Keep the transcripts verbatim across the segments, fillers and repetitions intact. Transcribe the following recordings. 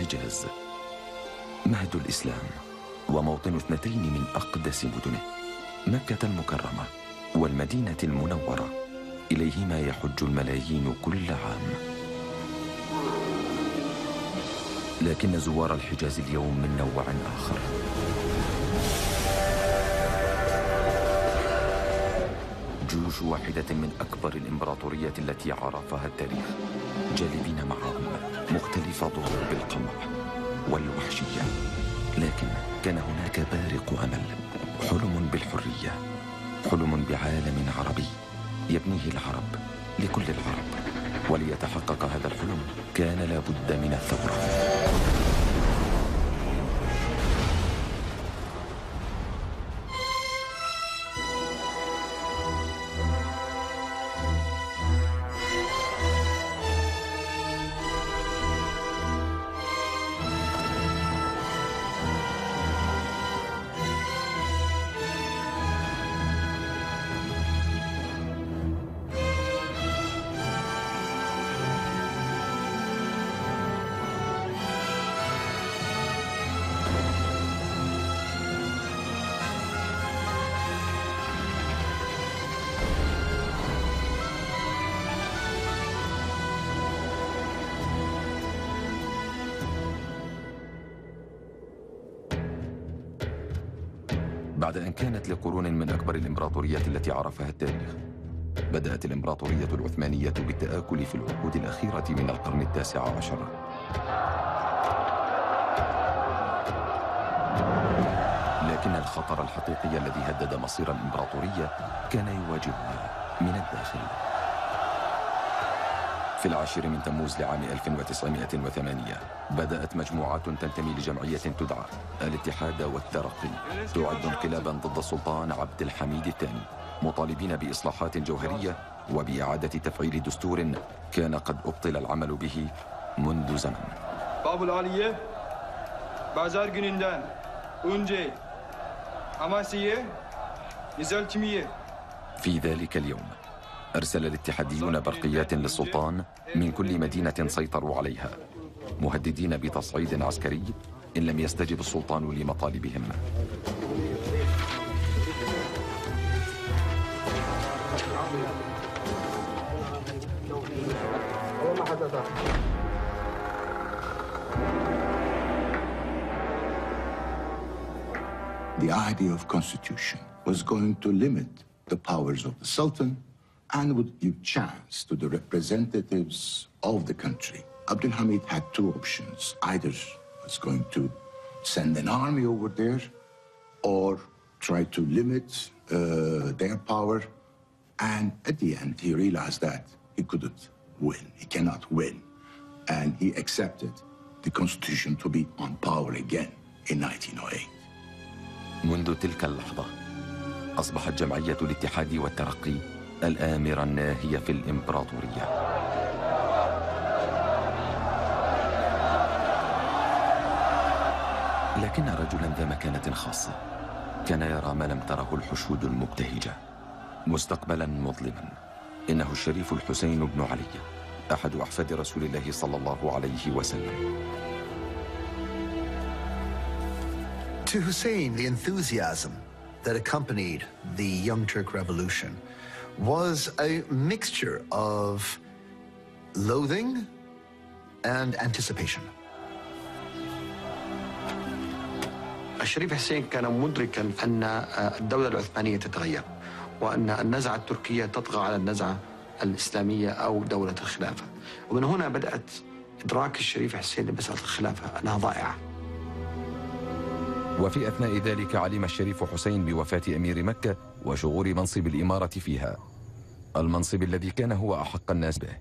الحجاز، مهد الإسلام وموطن اثنتين من أقدس مدنه، مكة المكرمة والمدينة المنورة، إليهما يحج الملايين كل عام. لكن زوار الحجاز اليوم من نوع آخر. جيوش واحدة من أكبر الإمبراطوريات التي عرفها التاريخ، جالبين معهم مختلف ضروب القمع والوحشية، لكن كان هناك بارق أمل، حلم بالحرية، حلم بعالم عربي يبنيه العرب لكل العرب. وليتحقق هذا الحلم كان لابد من الثورة. بعد أن كانت لقرون من أكبر الإمبراطوريات التي عرفها التاريخ، بدأت الإمبراطورية العثمانية بالتآكل في العقود الأخيرة من القرن التاسع عشر. لكن الخطر الحقيقي الذي هدد مصير الإمبراطورية كان يواجهها من الداخل. في العاشر من تموز لعام ألف وتسعمائة وثمانية بدأت مجموعات تنتمي لجمعية تدعى الاتحاد والترقي تعد انقلابا ضد السلطان عبد الحميد الثاني، مطالبين بإصلاحات جوهرية وبإعادة تفعيل دستور كان قد أبطل العمل به منذ زمن. باب العالية Pazar gününden önce Amasya'ya نزلتمية. في ذلك اليوم أرسل الاتحاديون برقيات للسلطان من كل مدينة سيطروا عليها، مهددين بتصعيد عسكري إن لم يستجب السلطان لمطالبهم. The idea of constitution was going to limit the powers of the Sultan and would give chance to the representatives of the country. Abdul Hamid had two options. Either was going to send an army over there or try to limit uh, their power. And at the end, he realized that he couldn't win. He cannot win. And he accepted the constitution to be on power again in nineteen oh eight. منذ تلك اللحظة أصبحت جمعية الاتحاد والترقي الآمرة الناهية في الإمبراطورية. لكن رجلا ذا مكانة خاصة كان يرى ما لم تره الحشود المبتهجة، مستقبلا مظلما. إنه الشريف الحسين بن علي، أحد أحفاد رسول الله صلى الله عليه وسلم. To Hussein, the enthusiasm that accompanied the Young Turk Revolution was a mixture of loathing and anticipation. الشريف حسين كان مدركا أن الدولة العثمانية تتغير وأن النزعة التركية تطغى على النزعة الإسلامية أو دولة الخلافة، ومن هنا بدأت إدراك الشريف حسين لمسألة الخلافة أنها ضائعة. وفي أثناء ذلك علم الشريف حسين بوفاة أمير مكة وشغور منصب الإمارة فيها، المنصب الذي كان هو أحق الناس به.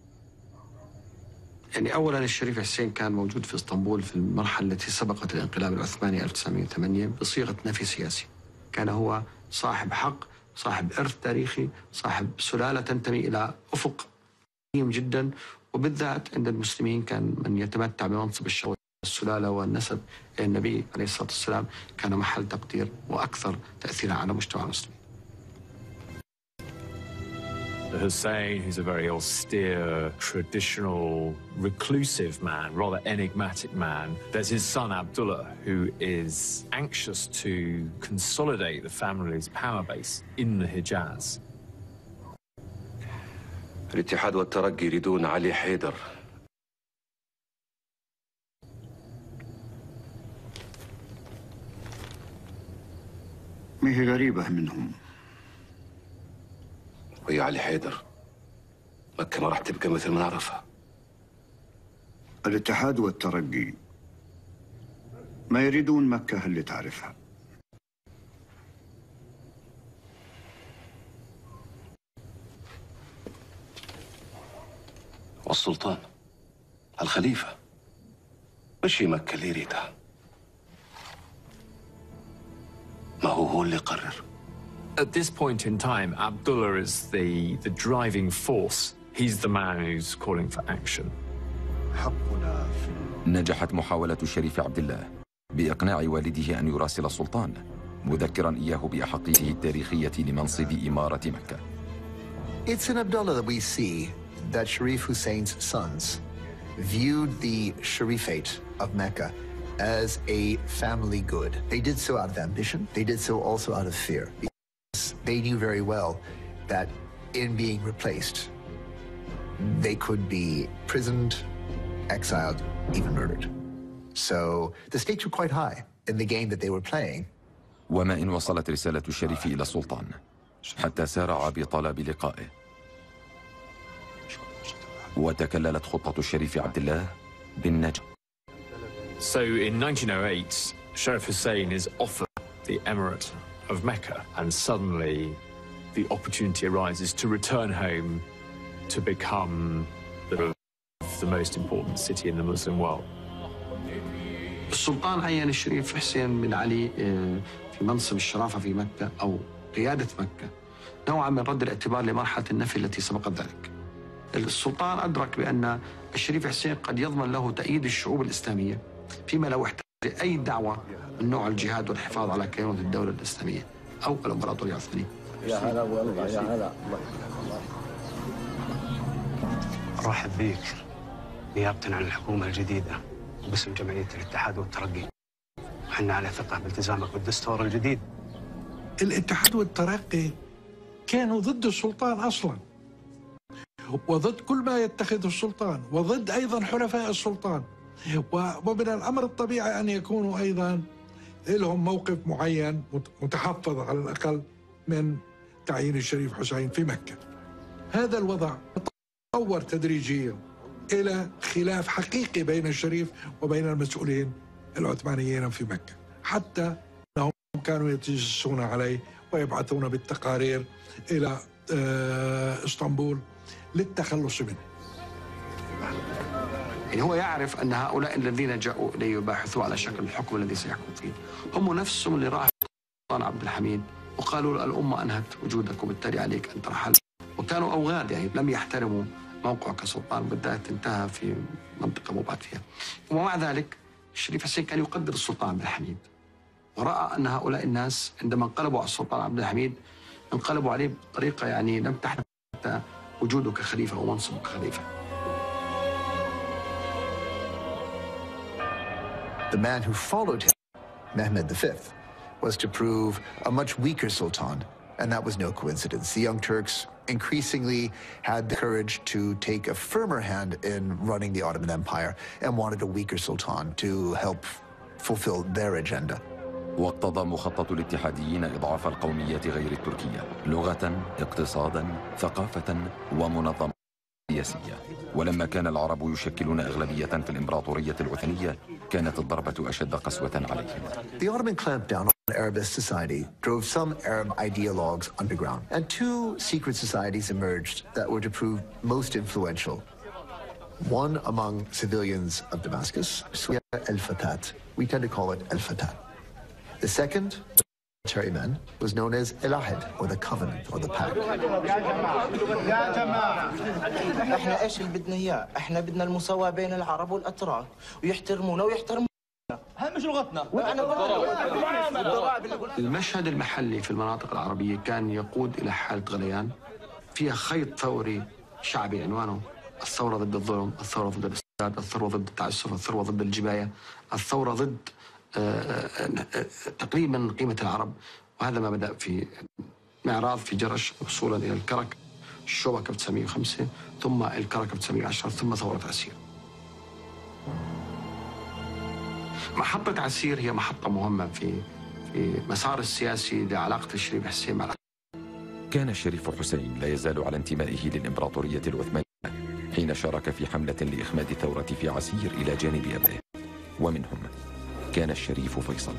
يعني أولا الشريف حسين كان موجود في اسطنبول في المرحلة التي سبقت الانقلاب العثماني ألف وتسعمائة وثمانية بصيغة نفي سياسي. كان هو صاحب حق، صاحب إرث تاريخي، صاحب سلالة تنتمي إلى أفق قديم جدا، وبالذات عند المسلمين كان من يتمتع بمنصب الشوي السلالة والنسب النبي عليه الصلاة والسلام كان محل تقدير وأكثر تأثيرا على مجتمع المسلمين. Hussein, who's a very austere, traditional, reclusive man, rather enigmatic man. There's his son Abdullah, who is anxious to consolidate the family's power base in the Hijaz. الاتحاد والترقي يريدون علي حيدر. ما هي غريبة منهم. ويا علي حيدر مكة ما راح تبقى مثل ما نعرفها. الاتحاد والترقي ما يريدون مكة اللي تعرفها. والسلطان الخليفة مش هي مكة اللي يريدها. ما هو هو اللي يقرر. At this point in time, Abdullah is the, the driving force. He's the man who's calling for action. نجحت محاولة الشريف عبد الله بإقناع والده أن يراسل السلطان، مذكرا إياه بأحقيته التاريخية لمنصب إمارة مكة. It's in Abdullah that we see that Sharif Hussein's sons viewed the Sharifate of Mecca as a family good. They did so out of ambition. They did so also out of fear. They knew very well that in being replaced, they could be imprisoned, exiled, even murdered. So the stakes were quite high in the game that they were playing. وما إن وصلت رسالة الشريف إلى السلطان حتى سارع بطلب لقائه. وتكللت خطة الشريف عبد الله بالنجاح. So in nineteen oh eight, Sharif Hussein is offered the Emirate of Mecca, and suddenly the opportunity arises to return home to become the, the most important city in the Muslim world. السلطان عين الشريف حسين بن علي في منصب الشرافة في مكة أو قيادة مكة نوعا من رد الاعتبار لمرحلة النفي التي سبقت ذلك. السلطان أدرك بأن الشريف حسين قد يضمن له تأييد الشعوب الإسلامية فيما لو احتاج أي دعوة من نوع الجهاد والحفاظ على كينونة الدولة الإسلامية أو الإمبراطورية العثمانية. يا هلا والله يا هلا. أرحب بيك نيابة عن الحكومة الجديدة وباسم جمعية الاتحاد والترقي. وحنا على ثقة بالتزامك بالدستور الجديد. الاتحاد والترقي كانوا ضد السلطان أصلاً، وضد كل ما يتخذه السلطان، وضد أيضاً حلفاء السلطان، ومن الأمر الطبيعي أن يكونوا أيضاً لهم موقف معين متحفظ على الأقل من تعيين الشريف حسين في مكة. هذا الوضع تطور تدريجياً إلى خلاف حقيقي بين الشريف وبين المسؤولين العثمانيين في مكة، حتى أنهم كانوا يتجسسون عليه ويبعثون بالتقارير إلى اسطنبول للتخلص منه. يعني هو يعرف أن هؤلاء الذين جاءوا إليه يباحثوا على شكل الحكم الذي سيحكم فيه هم نفسهم اللي راحوا السلطان عبد الحميد وقالوا الأمة أنهت وجودك وبالتالي عليك أن ترحل، وكانوا أوغاد يعني لم يحترموا موقعه كسلطان بالذات انتهى في منطقة مبعد فيها. ومع ذلك الشريف حسين كان يقدر السلطان عبد الحميد، ورأى أن هؤلاء الناس عندما انقلبوا على السلطان عبد الحميد انقلبوا عليه بطريقة يعني لم تحدث حتى وجوده كخليفة ومنصبه كخليفة. The man who followed him, Mehmed the Fifth, was to prove a much weaker sultan, and that was no coincidence. The Young Turks increasingly had the courage to take a firmer hand in running the Ottoman Empire and wanted a weaker sultan to help fulfill their agenda. واقتضى مخطط الاتحاديين إضعاف القوميات غير التركية لغة، اقتصادا، ثقافة ومنظمة سياسية. ولما كان العرب يشكلون أغلبية في الإمبراطورية العثمانية كانت الضربة أشد قسوة عليهم. The Ottoman clampdown on Arabist society drove some Arab ideologues underground, and two secret societies emerged that were to prove most influential. One among civilians of Damascus, al-Fatat. We tend to call it al-Fatat. The second, military men, was known as al-Ahad, or the covenant, or the pact. احنا ايش اللي بدنا اياه؟ احنا بدنا المساواة بين العرب والاتراك ويحترمونا ويحترمونا. هاي مش لغتنا. المشهد المحلي في المناطق العربية كان يقود إلى حالة غليان فيها خيط ثوري شعبي عنوانه الثورة ضد الظلم، الثورة ضد الاستبداد، الثورة ضد التعسف، الثورة ضد الجباية، الثورة ضد تقليل من قيمة العرب. وهذا ما بدأ في معراض في جرش وصولا إلى الكرك، الشوبك ألف وتسعمئة وخمسة، ثم الكرك ألف وتسعمئة وعشرة، ثم ثورة عسير. محطة عسير هي محطة مهمة في في مسار السياسي لعلاقة الشريف حسين مع الأخ. كان الشريف حسين لا يزال على انتمائه للإمبراطورية العثمانية حين شارك في حملة لإخماد الثورة في عسير إلى جانب أبيه، ومنهم كان الشريف فيصل.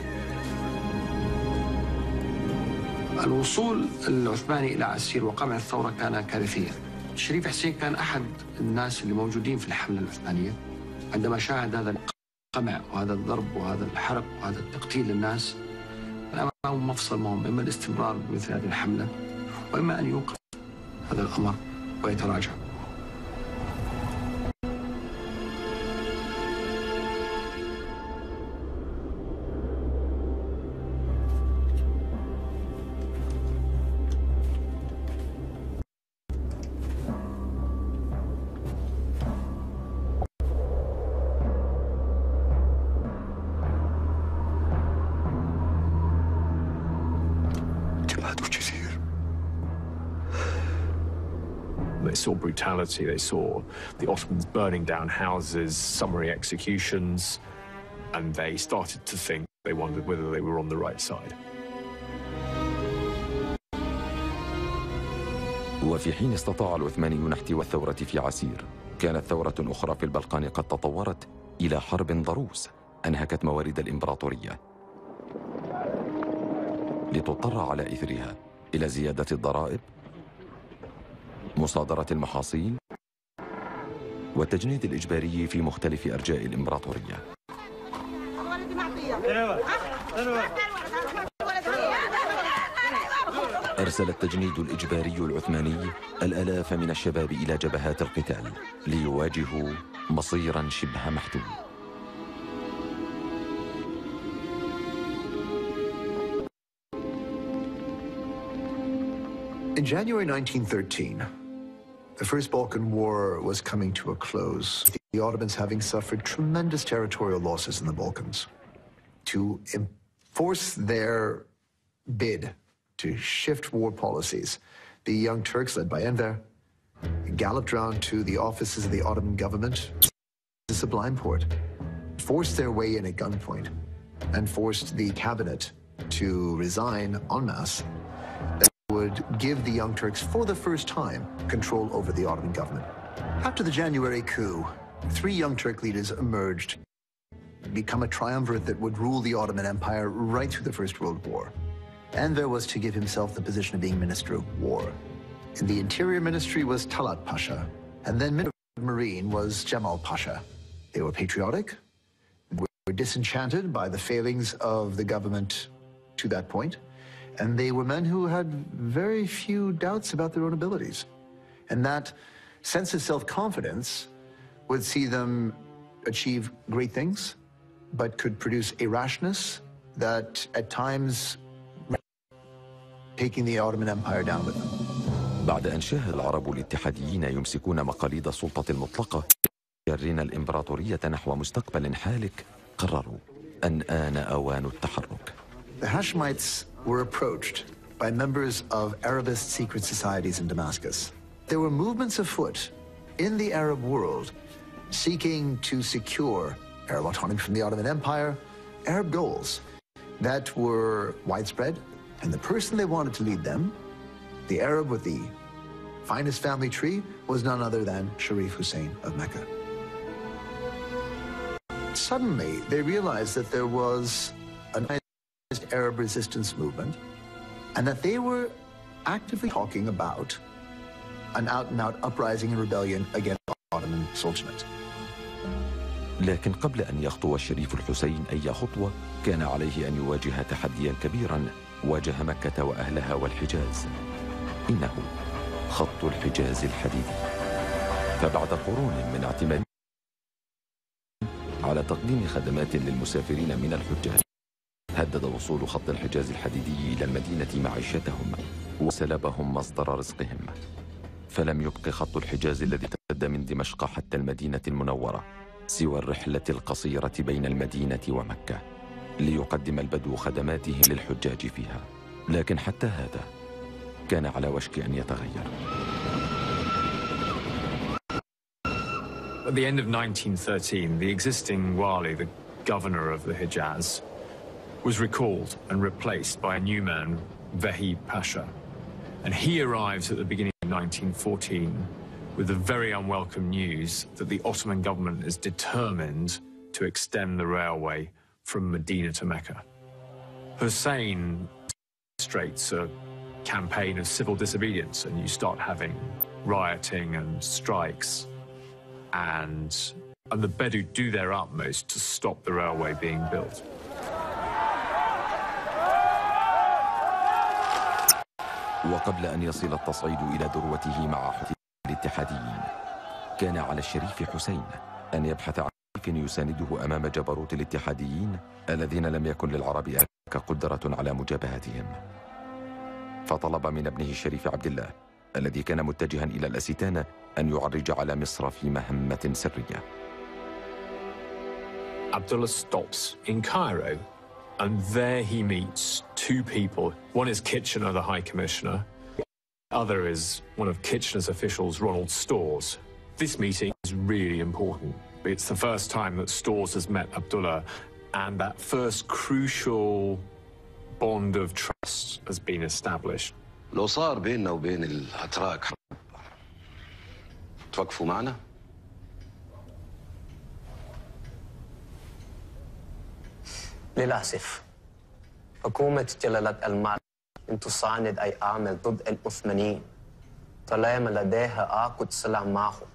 الوصول العثماني إلى عسير وقمع الثورة كان كارثيا. الشريف حسين كان أحد الناس اللي موجودين في الحملة العثمانية. عندما شاهد هذا القمع وهذا الضرب وهذا الحرق وهذا التقتيل للناس، كان أمامه مفصل مهم، إما الاستمرار بمثل هذه الحملة وإما أن يوقف هذا الأمر ويتراجع. They saw brutality, they saw the Ottomans burning down houses, summary executions, and they started to think, they wondered whether they were on the right side. وفي حين استطاع العثمانيون احتواء الثورة في عسير، كانت ثورة أخرى في البلقان قد تطورت إلى حرب ضروس أنهكت موارد الإمبراطورية، لتضطر على إثرها إلى زيادة الضرائب، مصادرة المحاصيل، والتجنيد الإجباري في مختلف أرجاء الإمبراطورية. أرسل التجنيد الإجباري العثماني الآلاف من الشباب إلى جبهات القتال ليواجهوا مصيراً شبه محتوم. In January nineteen thirteen, the First Balkan War was coming to a close, the Ottomans having suffered tremendous territorial losses in the Balkans. To enforce their bid to shift war policies, the Young Turks, led by Enver, galloped round to the offices of the Ottoman government, the Sublime Porte, forced their way in at gunpoint, and forced the cabinet to resign en masse. That would give the Young Turks, for the first time, control over the Ottoman government. After the January coup, three Young Turk leaders emerged, become a triumvirate that would rule the Ottoman Empire right through the First World War. Enver was to give himself the position of being Minister of War. In the Interior Ministry was Talat Pasha, and then Minister of Marine was Jamal Pasha. They were patriotic, were disenchanted by the failings of the government to that point, and they were men who had very few doubts about their own abilities. And that sense of self-confidence would see them achieve great things, but could produce a rashness that at times taking the Ottoman Empire down with them. بعد أن شاهد العرب الاتحاديين يمسكون مقاليد السلطة المطلقة يجرين الإمبراطورية نحو مستقبل حالك، قرروا أن آن أوان التحرك. The Hashemites were approached by members of Arabist secret societies in Damascus. There were movements afoot in the Arab world seeking to secure Arab autonomy from the Ottoman Empire, Arab goals that were widespread, and the person they wanted to lead them, the Arab with the finest family tree, was none other than Sharif Hussein of Mecca. Suddenly, they realized that there was an Arab resistance movement, and that they were actively talking about an out-and-out uprising and rebellion against Ottoman Sultanate. لكن قبل أن يخطو الشريف الحسين أي خطوة، كان عليه أن يواجه تحدياً كبيراً واجه مكة وأهلها والحجاز، إنه خط الحجاز الحديدي. فبعد قرون من اعتماد على تقديم خدمات للمسافرين من الحجاج، هدد وصول خط الحجاز الحديدي إلى المدينة معيشتهم وسلبهم مصدر رزقهم. فلم يبق خط الحجاز الذي امتد من دمشق حتى المدينة المنورة سوى الرحلة القصيرة بين المدينة ومكة ليقدم البدو خدماته للحجاج فيها. لكن حتى هذا كان على وشك أن يتغير. At the end of nineteen thirteen, the existing wali, the governor of the Hijaz, was recalled and replaced by a new man, Vehib Pasha. And he arrives at the beginning of nineteen fourteen with the very unwelcome news that the Ottoman government is determined to extend the railway from Medina to Mecca. Hussein demonstrates a campaign of civil disobedience, and you start having rioting and strikes, and, and the Bedou do their utmost to stop the railway being built. وقبل أن يصل التصعيد إلى ذروته مع حث الاتحاديين، كان على الشريف حسين أن يبحث عن حليف يسانده أمام جبروت الاتحاديين الذين لم يكن للعرب آنذاك قدرة على مجابهتهم. فطلب من ابنه الشريف عبد الله الذي كان متجها إلى الأستانة أن يعرج على مصر في مهمة سرية. Abdullah stops in Cairo, and there he meets two people. One is Kitchener, the High Commissioner. The other is one of Kitchener's officials, Ronald Storrs. This meeting is really important. It's the first time that Storrs has met Abdullah, and that first crucial bond of trust has been established. لو صار بيننا وبين الأتراك حرب توقفوا معنا؟ للأسف حكومة جلالة الملك لم تساند أي عمل ضد العثمانيين طالما لديها عقد سلام معهم.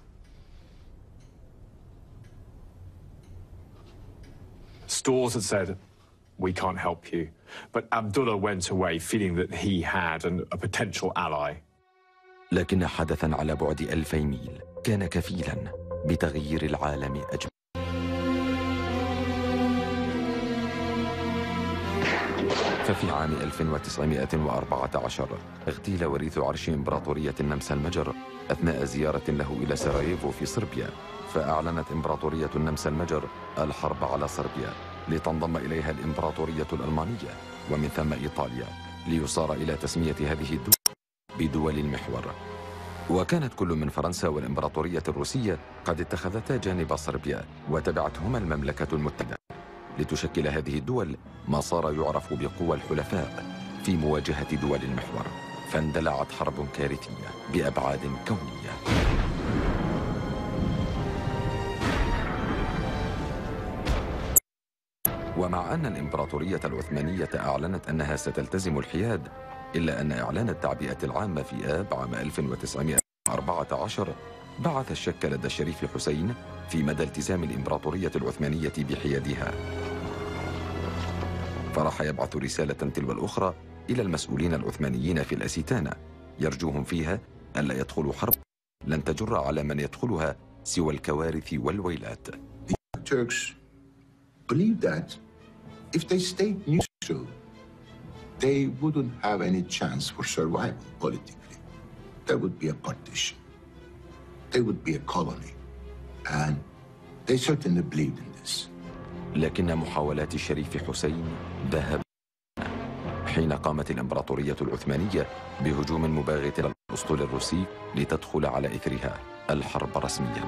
Storrs had said, "We can't help you," but Abdullah went away feeling that he had an, a potential ally. لكن حدثا على بعد ألفي ميل كان كفيلا بتغيير العالم أجمع. ففي عام ألف وتسعمائة وأربعة عشر اغتيل وريث عرش إمبراطورية النمسا المجر أثناء زيارة له إلى سراييفو في صربيا، فأعلنت إمبراطورية النمسا المجر الحرب على صربيا لتنضم إليها الإمبراطورية الألمانية ومن ثم إيطاليا، ليصار إلى تسمية هذه الدول بدول المحور. وكانت كل من فرنسا والإمبراطورية الروسية قد اتخذتا جانب صربيا وتبعتهما المملكة المتحدة، لتشكل هذه الدول ما صار يعرف بقوى الحلفاء في مواجهة دول المحور. فاندلعت حرب كارثية بأبعاد كونية. ومع أن الإمبراطورية العثمانية أعلنت أنها ستلتزم الحياد، إلا أن إعلان التعبئة العامة في آب عام ألف وتسعمائة وأربعة عشر بعث الشك لدى الشريف حسين في مدى التزام الإمبراطورية العثمانية بحيادها. فراح يبعث رسالة تلو الأخرى إلى المسؤولين العثمانيين في الأستانة يرجوهم فيها ألا يدخلوا حرب لن تجر على من يدخلها سوى الكوارث والويلات. The Turks believe that if they stayed neutral, they wouldn't have any chance for survival politically. There would be a partition. They would be a colony. And they certainly believed in this. لكن محاولات الشريف حسين ذهب حين قامت الإمبراطورية العثمانية بهجوم مباغت على الأسطول الروسي لتدخل على إثرها الحرب رسمياً.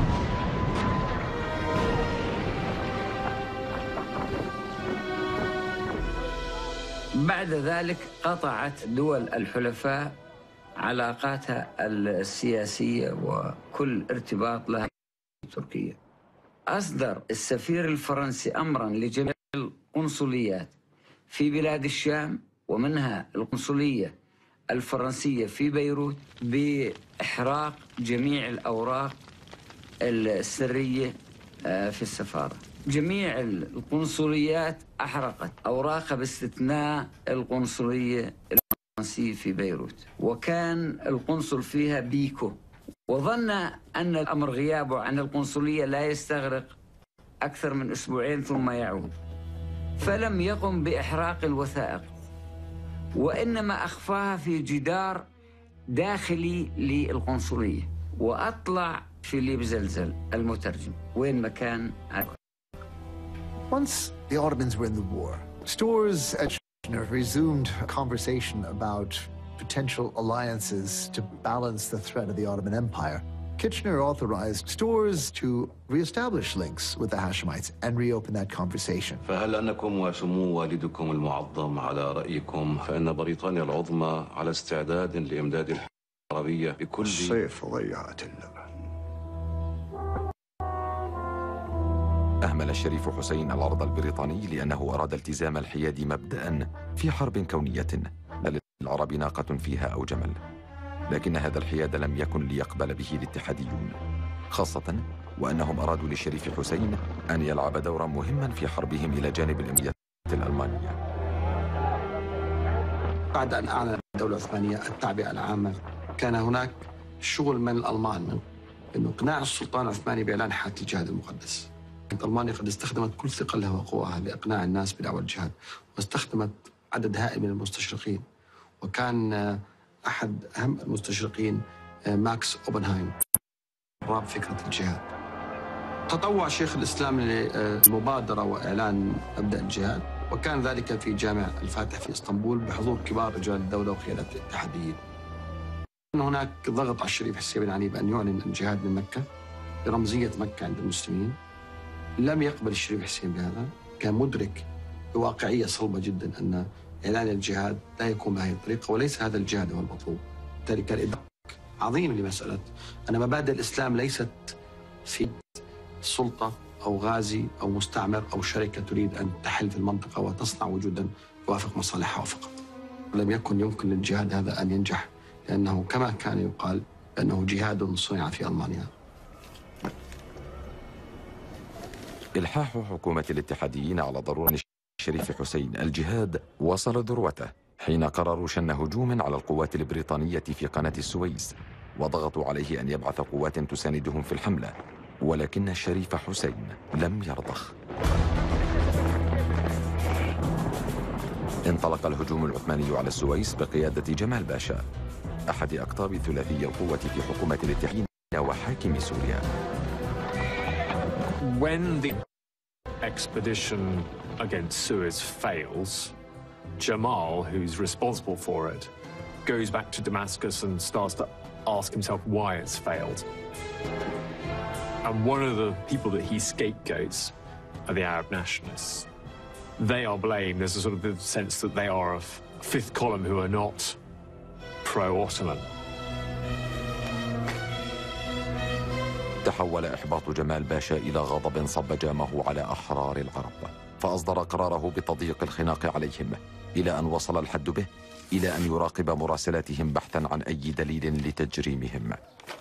بعد ذلك قطعت دول الحلفاء علاقاتها السياسية وكل ارتباط لها بتركيا. أصدر السفير الفرنسي أمراً لجميع القنصليات في بلاد الشام ومنها القنصلية الفرنسية في بيروت بإحراق جميع الأوراق السرية في السفارة. جميع القنصليات أحرقت أوراقها باستثناء القنصلية الفرنسية في بيروت، وكان القنصل فيها بيكو، وظن أن الأمر غيابه عن القنصلية لا يستغرق أكثر من أسبوعين ثم يعود، فلم يقم بإحراق الوثائق وإنما أخفاها في جدار داخلي للقنصلية. وأطلع فيليب زلزل المترجم وين مكان. Once the Ottomans were in the war, Storrs and Kitchener resumed a conversation about potential alliances to balance the threat of the Ottoman Empire. Kitchener authorized Storrs to re-establish links with the Hashemites and reopen that conversation. فهل أنكم وسمو والدكم المعظم على رأيكم فإن بريطانيا العظمى على استعداد لإمداد الحرب العربية بكل الصيف ضيعة اللبن. أهمل الشريف حسين العرض البريطاني لأنه أراد التزام الحياد مبدأ في حرب كونية لا للعرب ناقة فيها أو جمل. لكن هذا الحياد لم يكن ليقبل به الاتحاديون، خاصة وأنهم أرادوا للشريف حسين أن يلعب دورا مهما في حربهم إلى جانب الإمدادات الألمانية. بعد أن أعلن الدولة العثمانية التعبئة العامة، كان هناك شغل من الألمان من أنه إقناع السلطان العثماني بإعلان حالة الجهاد المقدس. كانت ألمانيا قد استخدمت كل ثقلها وقواها لإقناع الناس بدعوى الجهاد، واستخدمت عدد هائل من المستشرقين، وكان أحد أهم المستشرقين ماكس أوبنهايم راب فكرة الجهاد. تطوع شيخ الإسلام للمبادرة وإعلان مبدأ الجهاد، وكان ذلك في جامع الفاتح في اسطنبول بحضور كبار رجال الدولة وقيادة الاتحاديين. كان هناك ضغط على الشريف حسين بن علي بأن يعلن الجهاد من مكة برمزية مكة عند المسلمين. لم يقبل الشريف حسين بهذا، كان مدرك بواقعية صلبة جدا أن إعلان الجهاد لا يكون بهذه الطريقة، وليس هذا الجهاد هو المطلوب. بالتالي كان إدراك عظيم لمسألة أن مبادئ الإسلام ليست في سلطة أو غازي أو مستعمر أو شركة تريد أن تحل في المنطقة وتصنع وجودا يوافق مصالحها فقط. لم يكن يمكن للجهاد هذا أن ينجح، لأنه كما كان يقال أنه جهاد صنع في ألمانيا. إلحاح حكومة الاتحاديين على ضرورة الشريف حسين الجهاد وصل ذروته حين قرروا شن هجوم على القوات البريطانية في قناة السويس، وضغطوا عليه أن يبعث قوات تساندهم في الحملة، ولكن الشريف حسين لم يرضخ. انطلق الهجوم العثماني على السويس بقيادة جمال باشا، أحد أقطاب ثلاثي القوة في حكومة الاتحاديين وحاكم سوريا. When the expedition against Suez fails, Jamal, who's responsible for it, goes back to Damascus and starts to ask himself why it's failed. And one of the people that he scapegoats are the Arab nationalists. They are blamed. There's a sort of sense that they are a fifth column who are not pro-Ottoman. تحول إحباط جمال باشا إلى غضب صب جامه على أحرار العرب، فأصدر قراره بتضييق الخناق عليهم، إلى أن وصل الحد به إلى أن يراقب مراسلاتهم بحثا عن أي دليل لتجريمهم.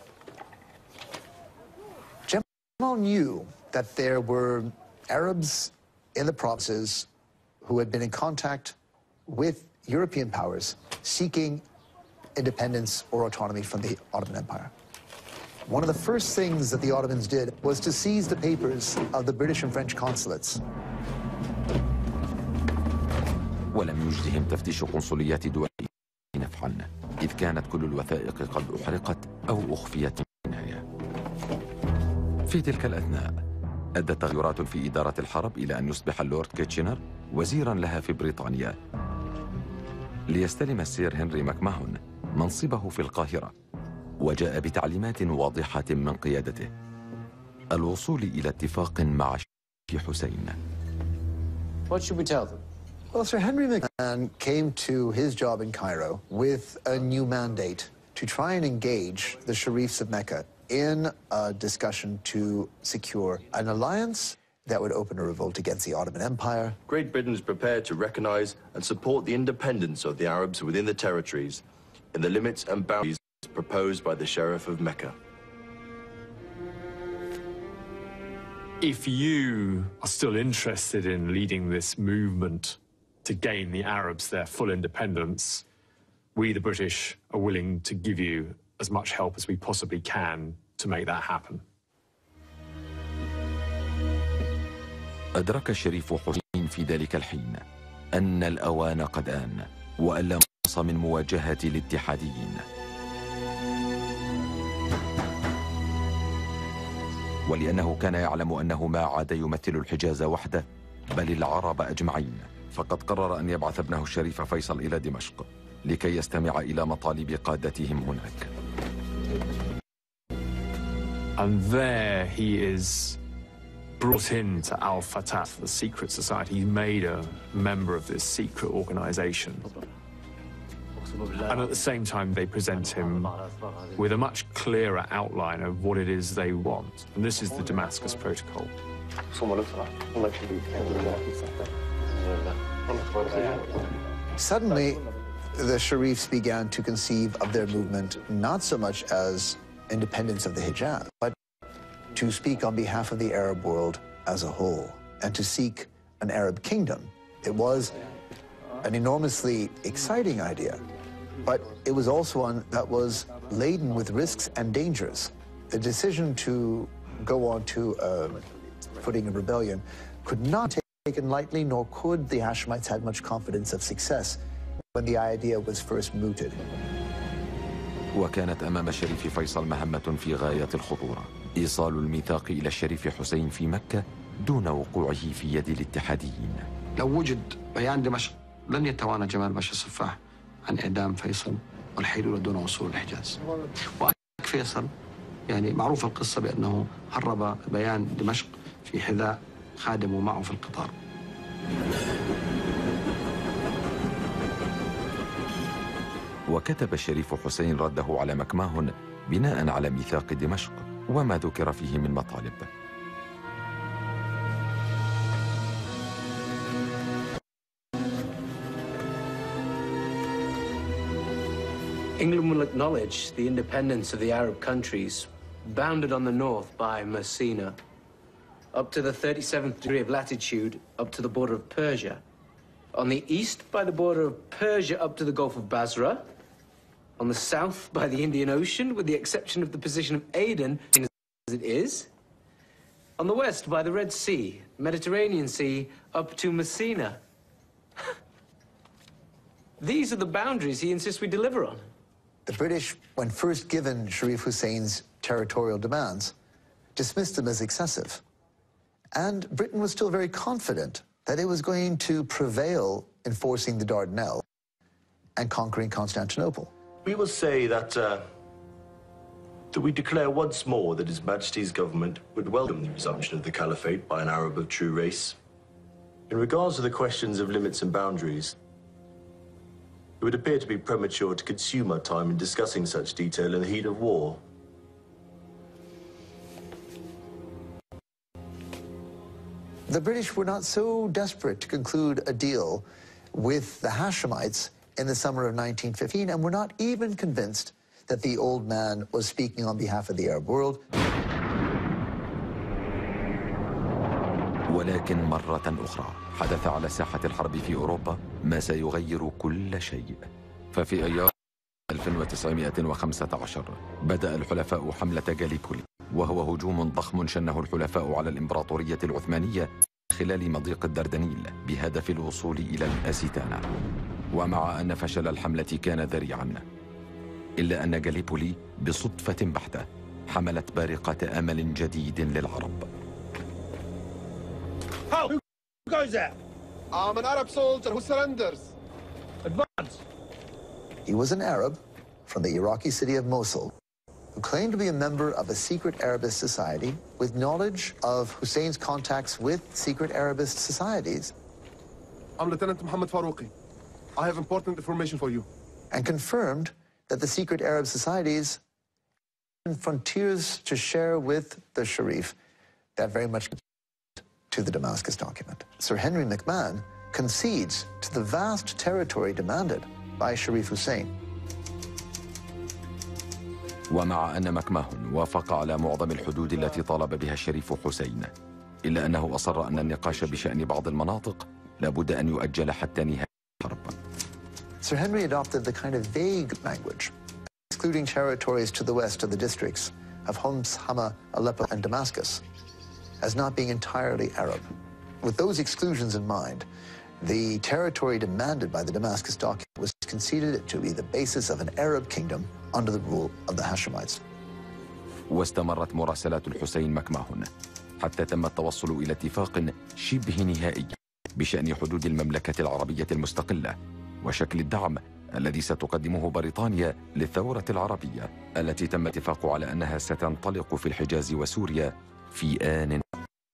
Jamal knew that there were Arabs in the provinces who had been in contact with European powers seeking independence or autonomy from the Ottoman Empire. One of the first things that the Ottomans did was to seize the papers of the British and French consulates. ولم يجدهم تفتيش قنصليات دول نفعا، إذ كانت كل الوثائق قد أحرقت أو أخفيت منها. في تلك الأثناء أدت تغيرات في إدارة الحرب إلى أن يصبح اللورد كيتشنر وزيرا لها في بريطانيا، ليستلم السير هنري ماكماهون منصبه في القاهرة، وجاء بتعليمات واضحة من قيادته: الوصول إلى اتفاق مع الشريف حسين. What should we tell them? Well, Sir Henry McMahon came to his job in Cairo with a new mandate to try and engage the Sharifs of Mecca in a discussion to secure an alliance that would open a revolt against the Ottoman Empire. Great Britain is prepared to recognize and support the independence of the Arabs within the territories in the limits and boundaries proposed by the Sheriff of Mecca. If you are still interested in leading this movement to gain the Arabs their full independence, we, the British, are willing to give you as much help as we possibly can to make that happen. أدرك الشريف حسين في ذلك الحين أن الأوان قد آن، وألا منص من مواجهة الاتحاديين. ولأنه كان يعلم أنه ما عاد يمثل الحجاز وحده بل العرب أجمعين، فقد قرر أن يبعث ابنه الشريف فيصل إلى دمشق لكي يستمع إلى مطالب قادتهم هناك. And there he is brought into Al Fatah, the secret society. He's made a member of this secret organization. And at the same time, they present him with a much clearer outline of what it is they want. And this is the Damascus Protocol. Suddenly, the Sharifs began to conceive of their movement not so much as independence of the Hijaz, but to speak on behalf of the Arab world as a whole and to seek an Arab kingdom. It was an enormously exciting idea, but it was also one that was laden with risks and dangers. The decision to go on to a footing of rebellion could not be taken lightly, nor could the Hashemites have much confidence of success when the idea was first mooted. وكانت أمام الشريف فيصل مهمة في غاية الخطورة، إيصال الميثاق إلى الشريف حسين في مكة دون وقوعه في يد الاتحاديين. لو وجد بيان دمشق لن يتوانى جمال باشا الصفاح عن إعدام فيصل والحيلولة دون وصول الحجاز. وأكد فيصل يعني معروف القصة بأنه هرب بيان دمشق في حذاء خادمه معه في القطار. وكتب الشريف حسين رده على مكماهن بناء على ميثاق دمشق وما ذكر فيه من مطالب. England will acknowledge the independence of the Arab countries bounded on the north by Messina, up to the thirty-seventh degree of latitude, up to the border of Persia, on the east by the border of Persia up to the Gulf of Basra, on the south by the Indian Ocean, with the exception of the position of Aden as it is, on the west by the Red Sea, Mediterranean Sea, up to Messina. These are the boundaries he insists we deliver on. The British, when first given Sharif Hussein's territorial demands, dismissed them as excessive. And Britain was still very confident that it was going to prevail in forcing the Dardanelles and conquering Constantinople. We will say that, uh, that we declare once more that His Majesty's government would welcome the resumption of the caliphate by an Arab of true race. In regards to the questions of limits and boundaries, it would appear to be premature to consume our time in discussing such detail in the heat of war. The British were not so desperate to conclude a deal with the Hashemites in the summer of nineteen fifteen, and were not even convinced that the old man was speaking on behalf of the Arab world. ولكن مرة أخرى حدث على ساحة الحرب في أوروبا ما سيغير كل شيء. ففي أيار ألف وتسعمائة وخمسة عشر بدأ الحلفاء حملة غاليبولي، وهو هجوم ضخم شنه الحلفاء على الإمبراطورية العثمانية خلال مضيق الدردنيل بهدف الوصول إلى الأسيتانا. ومع أن فشل الحملة كان ذريعا، إلا أن غاليبولي بصدفة بحتة حملت بارقة أمل جديد للعرب. How? Who goes there? I'm an Arab soldier who surrenders. Advance. He was an Arab from the Iraqi city of Mosul who claimed to be a member of a secret Arabist society with knowledge of Hussein's contacts with secret Arabist societies. I'm Lieutenant Mohammed Farouqi. I have important information for you. And confirmed that the secret Arab societies had frontiers to share with the Sharif that very much to the Damascus document. Sir Henry McMahon concedes to the vast territory demanded by Sharif Hussein. ومع أن مكماهن وافق على معظم الحدود التي طالب بها الشريف حسين، إلا أنه أصر أن النقاش بشأن بعض المناطق لابد أن يؤجل حتى نهاية الحرب. Sir Henry adopted the kind of vague language, excluding territories to the west of the districts of Homs, Hama, Aleppo, and Damascus, as not being entirely Arab. With those exclusions in mind, The territory demanded by the Damascus document was conceded to be the basis of an Arab kingdom under the rule of the Hashemites. واستمرت مراسلات الحسين مكماهن حتى تم التوصل إلى اتفاق شبه نهائي بشأن حدود المملكة العربية المستقلة وشكل الدعم الذي ستقدمه بريطانيا للثورة العربية التي تم الاتفاق على أنها ستنطلق في الحجاز وسوريا في آن.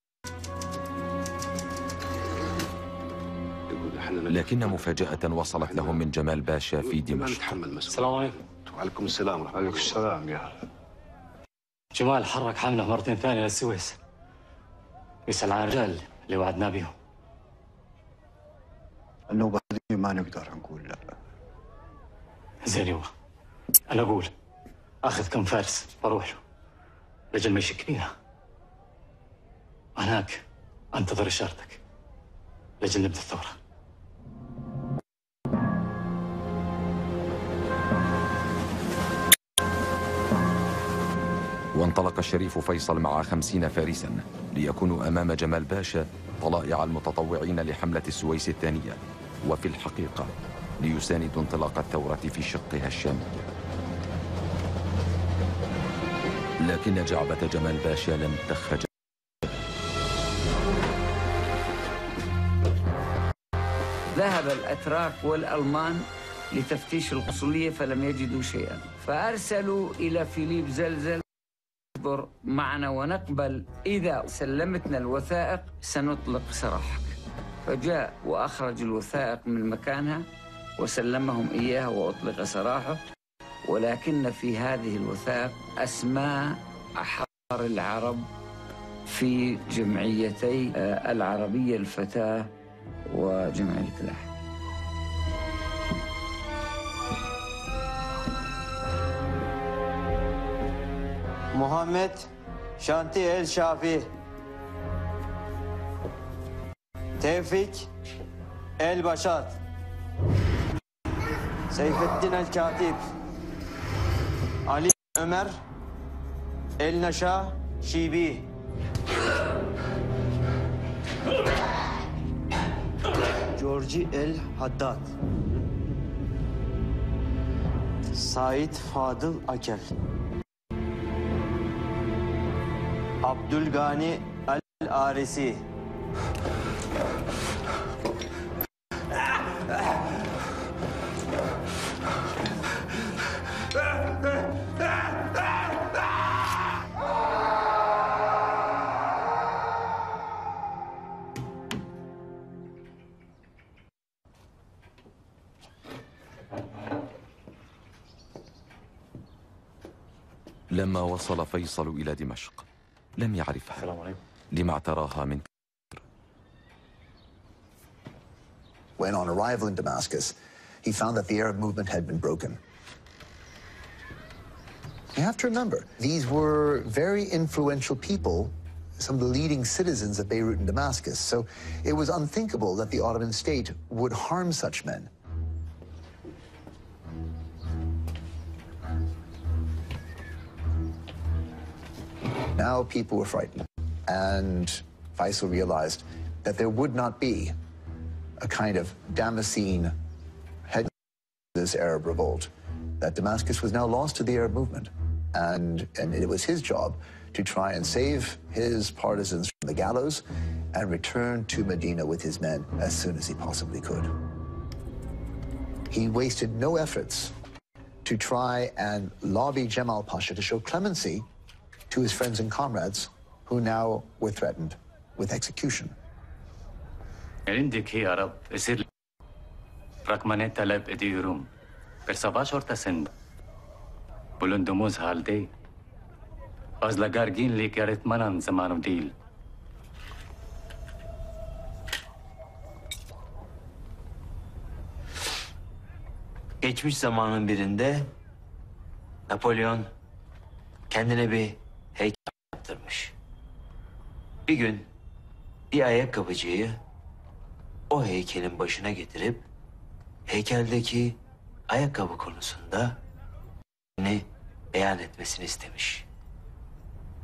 لكن مفاجأة وصلت لهم من جمال باشا في دمشق. السلام عليكم. وعليكم السلام ورحمة الله. وعليكم السلام يا جمال. حرك حملة مرتين ثانية للسويس يسأل عن الرجال اللي وعدنا بيهم. النوبة هذه ما نقدر نقول لا. زين يوه، أنا أقول أخذ كم فارس بروح له رجل ما يشك فيها. هناك أنتظر إشارتك لجل نبدأ الثورة. وانطلق الشريف فيصل مع خمسين فارسا ليكونوا أمام جمال باشا طلائع المتطوعين لحملة السويس الثانية، وفي الحقيقة ليساندوا انطلاق الثورة في شقها الشامي. لكن جعبة جمال باشا لم تخرج. ذهب الأتراك والألمان لتفتيش القنصلية فلم يجدوا شيئا، فأرسلوا إلى فيليب زلزل معنا ونقبل إذا سلمتنا الوثائق سنطلق سراحك. فجاء وأخرج الوثائق من مكانها وسلمهم إياها وأطلق سراحه، ولكن في هذه الوثائق أسماء أحرار العرب في جمعيتي العربية الفتاة وجمعية الأحد. محمد شانتي ال شافي، توفيق البشار، سيف الدين الكاتب، علي عمر النشا شيبي، جورجي الحداد، سعيد فاضل أكل، Abdülgani el-Arisi. لما وصل فيصل إلى دمشق لم يعرفها لما اعتراها من. When on arrival in Damascus, he found that the Arab movement had been broken. You have to remember, these were very influential people, some of the leading citizens of Beirut and Damascus, so it was unthinkable that the Ottoman state would harm such men. Now people were frightened, and Faisal realized that there would not be a kind of Damascene head to this Arab revolt, that Damascus was now lost to the Arab movement, and, and it was his job to try and save his partisans from the gallows and return to Medina with his men as soon as he possibly could. He wasted no efforts to try and lobby Jemal Pasha to show clemency to his friends and comrades who now were threatened with execution. عندك هي يا رب يصير رقمنة طلب إديروم برساباش ورتسن بلندموز هالدي از لگارگین لی کرد منان زمانم دیل Geçmiş zamanın birinde Napolyon kendine bir heykel yaptırmış. Bir gün bir ayakkabıcıyı o heykelin başına getirip heykeldeki ayakkabı konusunda ne beyan etmesini istemiş.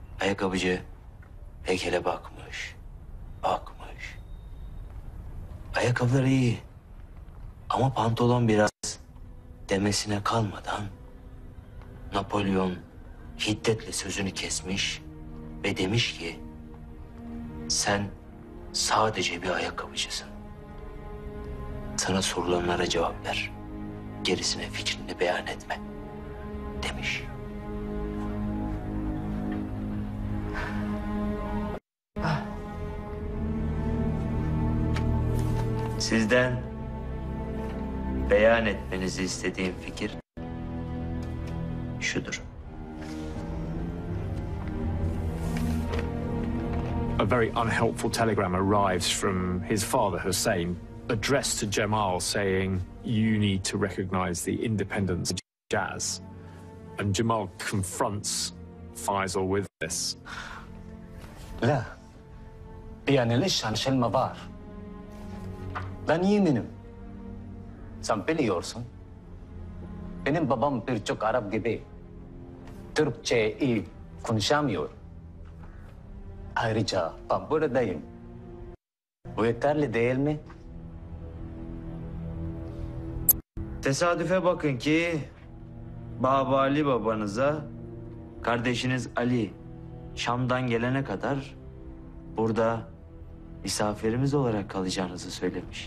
Ayakkabıcı heykele bakmış, bakmış. Ayakkabıları iyi. Ama pantolon biraz demesine kalmadan Napolyon hiddetle sözünü kesmiş ve demiş ki sen sadece bir ayakkabıcısın. Sana sorulanlara cevap ver. Gerisine fikrini beyan etme demiş. Sizden beyan etmenizi istediğim fikir şudur. A very unhelpful telegram arrives from his father, Hussein, addressed to Jamal saying, you need to recognize the independence of Hijaz. And Jamal confronts Faisal with this. لا يعني ليش عشان ما بعرف ben yeminim sen biliyorsun benim babam birçok Arap gibi Türkçe iyi konuşamıyor ayrıca ben buradayım bu yeterli değil mi? Tesadüfe bakın ki Baba Ali babanıza kardeşiniz Ali Şam'dan gelene kadar burada misafirimiz olarak kalacağınızı söylemiş.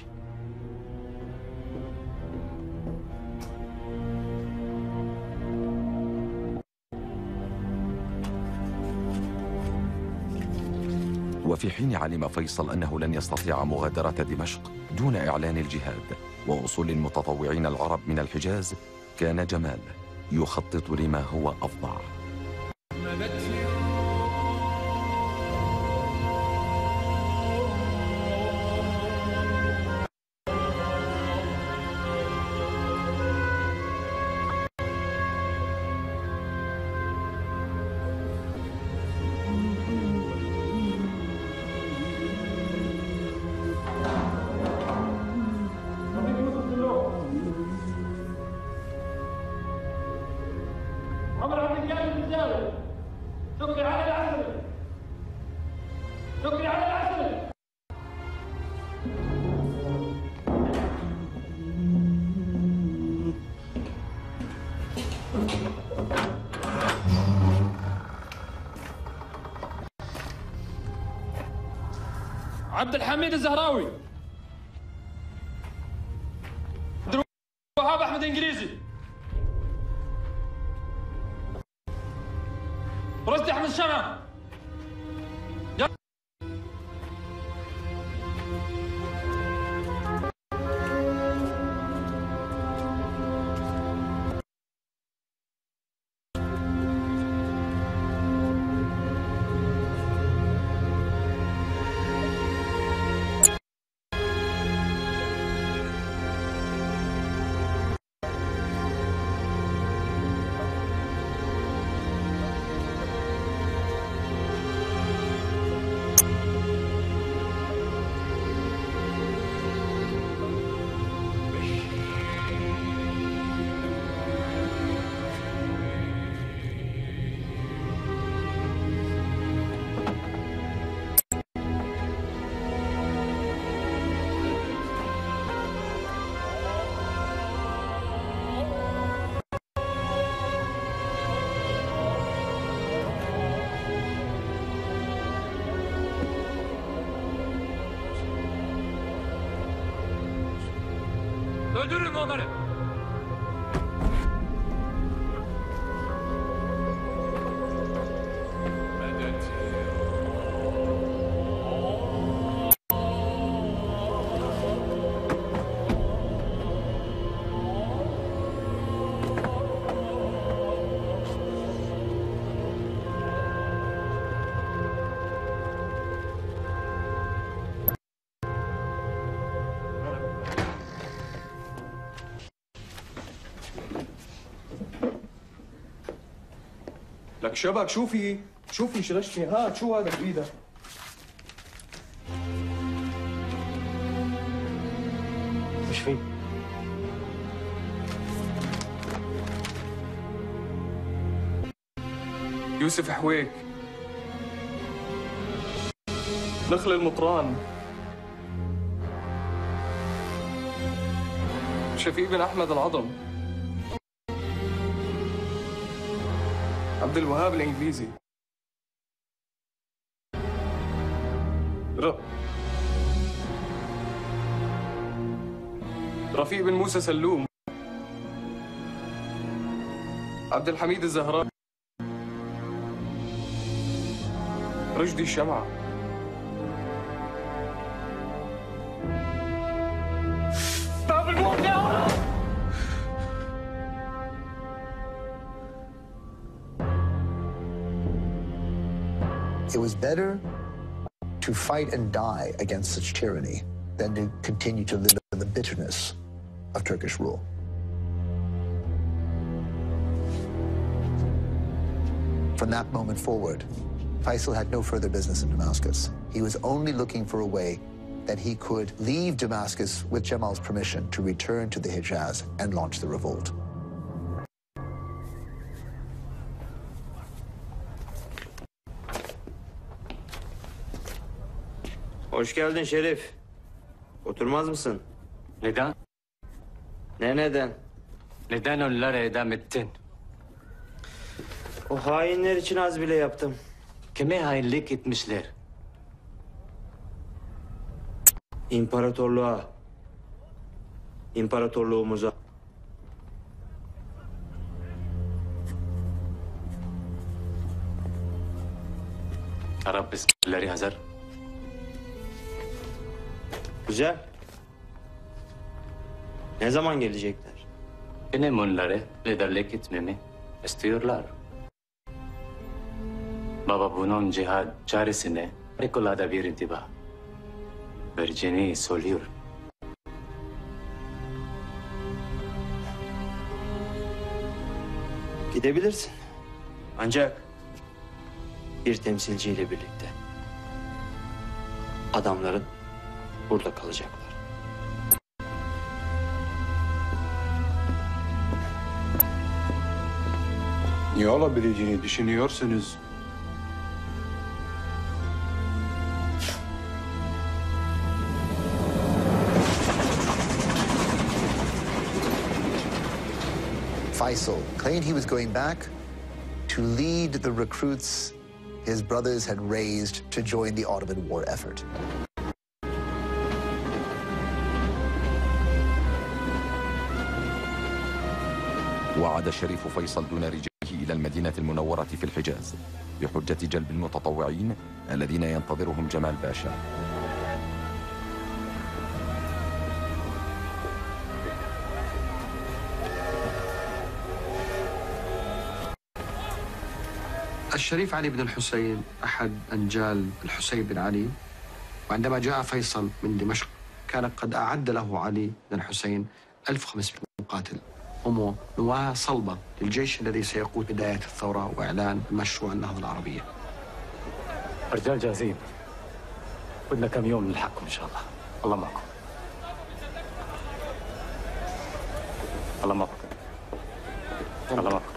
وفي حين علم فيصل أنه لن يستطيع مغادرة دمشق دون إعلان الجهاد ووصول المتطوعين العرب من الحجاز، كان جمال يخطط لما هو أفظع. عبد الحميد الزهراوي عبد الوهاب احمد انجليزي رشدي احمد الشمع Öldürün onları. لك شبك شو في؟ شو في شرشتي؟ هات شو هذا بإيدك؟ مش في يوسف حويك نخل المطران شفيق بن أحمد العظم. عبد الوهاب الإنجليزي. ر... رفيق بن موسى سلوم. عبد الحميد الزهراوي. رشدي الشمعة. باب الموت يا ولد. It was better to fight and die against such tyranny than to continue to live in the bitterness of Turkish rule. From that moment forward, Faisal had no further business in Damascus. He was only looking for a way that he could leave Damascus with Jamal's permission to return to the Hijaz and launch the revolt. Hoş geldin Şerif. Oturmaz mısın? Neden? Ne neden? Neden onları idam ettin? O hainler için az bile yaptım. Kime hainlik etmişler? İmparatorluğa. İmparatorluğumuza. Arap askerleri hazır. Güzel. Ne zaman gelecekler? Benim onları liderlik etmemi istiyorlar. Baba bunun cihad çaresine harikulade bir intibah vereceğini söylüyor. Gidebilirsin. Ancak bir temsilciyle birlikte. Adamların burada kalacaklar. Ne olabileceğini düşünüyorsunuz? Faisal claimed he was going back to lead the recruits his brothers had raised to join the Ottoman war effort. وعاد الشريف فيصل دون رجاله إلى المدينة المنورة في الحجاز بحجة جلب المتطوعين الذين ينتظرهم جمال باشا. الشريف علي بن الحسين أحد أنجال الحسين بن علي، وعندما جاء فيصل من دمشق كان قد أعد له علي بن الحسين ألف وخمسمائة مقاتل هم نواة صلبة للجيش الذي سيقود بداية الثورة وإعلان مشروع النهضة العربية. رجال جاهزين، بدنا كم يوم نلحقكم إن شاء الله. الله معكم. الله معكم. الله معكم.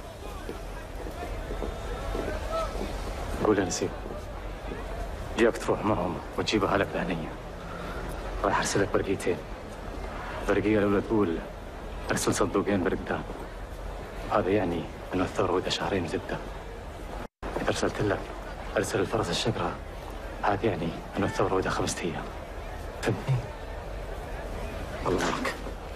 قول يا نسيب، جيك تروح معهم وتجيبها لك بهنية. راح أرسلك برقيتين. برقية الأولى تقول أرسل صندوقين بردان. هذا يعني أنه الثورة ودها شهرين وتبدأ. إذا أرسلت لك أرسل الفرس الشقرة، هذا يعني أنه الثورة ودها خمسة أيام. فهمتني؟ الله معك.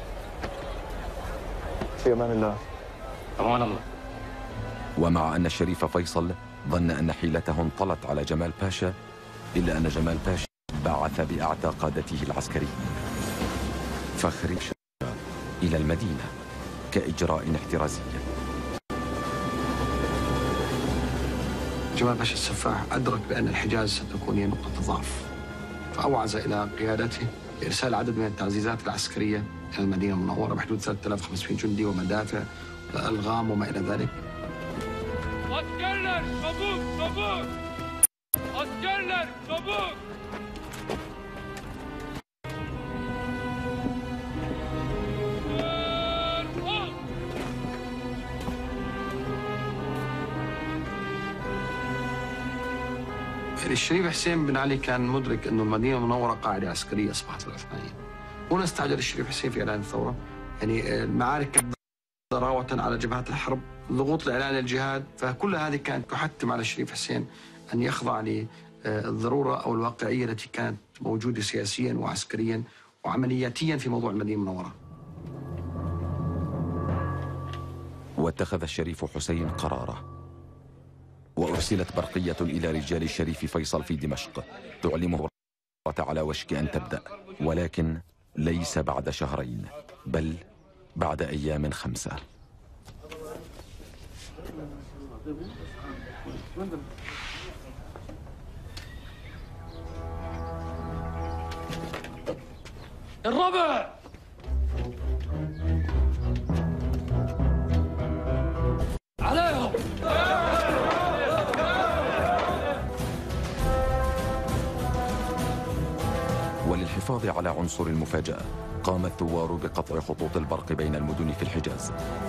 في أمان الله. أمان الله. ومع أن الشريف فيصل ظن أن حيلته انطلت على جمال باشا، إلا أن جمال باشا بعث بأعتى قادته العسكريين فخري باشا إلى المدينة كإجراء احترازي. جمال باشا السفاح أدرك بأن الحجاز ستكون هي نقطة ضعف، فأوعز إلى قيادته لإرسال عدد من التعزيزات العسكرية إلى المدينة المنورة بحدود ثلاثة آلاف وخمسمائة جندي ومدافع وألغام وما إلى ذلك. Askerler çabuk çabuk! Askerler çabuk! الشريف حسين بن علي كان مدرك أن المدينة المنورة قاعدة عسكرية أصبحت العثمانيين. هنا استعجل الشريف حسين في إعلان الثورة، يعني المعارك كانت ضراوة على جبهات الحرب، ضغوط الإعلان الجهاد، فكل هذه كانت تحتم على الشريف حسين أن يخضع للضرورة أو الواقعية التي كانت موجودة سياسيا وعسكريا وعملياتيا في موضوع المدينة المنورة. واتخذ الشريف حسين قراره، وأرسلت برقية إلى رجال الشريف فيصل في دمشق تعلمه على وشك أن تبدأ، ولكن ليس بعد شهرين بل بعد أيام خمسة. الربع عليهم. وللحفاظ على عنصر المفاجأة قام الثوار بقطع خطوط البرق بين المدن في الحجاز.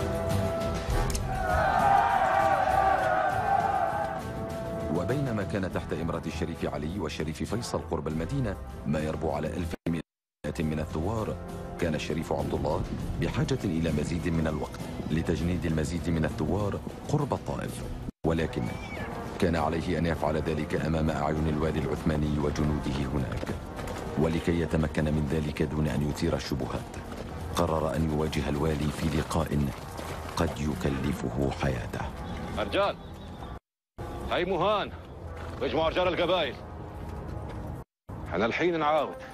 وبينما كان تحت إمرة الشريف علي والشريف فيصل قرب المدينة ما يربو على ألف ومئة من الثوار، كان الشريف عبد الله بحاجة إلى مزيد من الوقت لتجنيد المزيد من الثوار قرب الطائف، ولكن كان عليه أن يفعل ذلك أمام أعين الوالي العثماني وجنوده هناك. ولكي يتمكن من ذلك دون أن يثير الشبهات قرر أن يواجه الوالي في لقاء قد يكلفه حياته. رجال هاي مهان، اجمعوا رجال القبائل، احنا الحين نعاود.